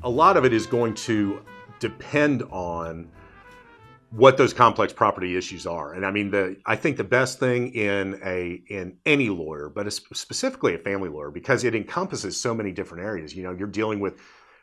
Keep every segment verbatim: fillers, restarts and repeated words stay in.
a lot of it is going to depend on what those complex property issues are. And I mean, the I think the best thing in a in any lawyer, but specifically a family lawyer, because it encompasses so many different areas. You know, you're dealing with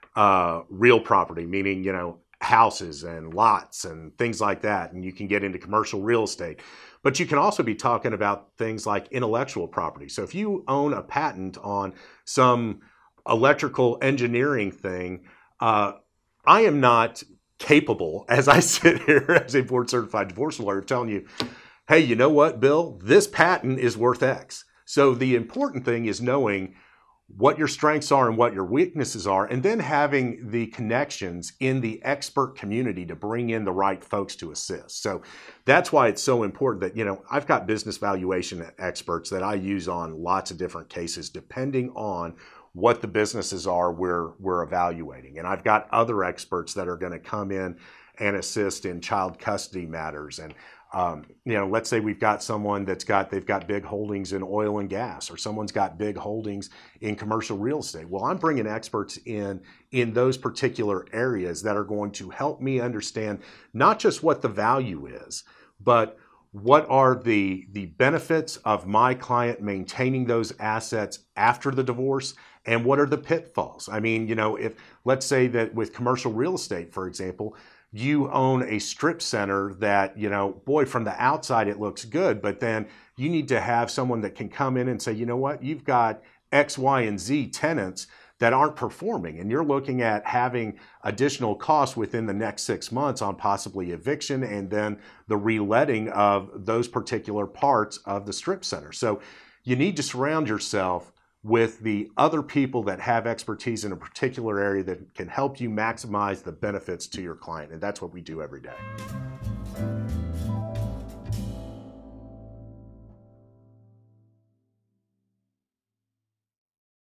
uh, real property, meaning, you know, houses and lots and things like that. And you can get into commercial real estate, but you can also be talking about things like intellectual property. So if you own a patent on some electrical engineering thing, uh, I am not capable, as I sit here as a board certified divorce lawyer, telling you, hey, you know what, Bill, this patent is worth X. So the important thing is knowing what your strengths are and what your weaknesses are, and then having the connections in the expert community to bring in the right folks to assist. So that's why it's so important that, you know, I've got business valuation experts that I use on lots of different cases, depending on what the businesses are we're, we're evaluating. And I've got other experts that are going to come in and assist in child custody matters. And, um, you know, let's say we've got someone that's got, they've got big holdings in oil and gas, or someone's got big holdings in commercial real estate. Well, I'm bringing experts in, in those particular areas that are going to help me understand not just what the value is, but what are the, the benefits of my client maintaining those assets after the divorce, and what are the pitfalls? I mean, you know, if let's say that with commercial real estate, for example, you own a strip center that, you know, boy, from the outside it looks good, but then you need to have someone that can come in and say, you know what, you've got X, Y, and Z tenants that aren't performing, and you're looking at having additional costs within the next six months on possibly eviction and then the reletting of those particular parts of the strip center. So you need to surround yourself with the other people that have expertise in a particular area that can help you maximize the benefits to your client. And that's what we do every day.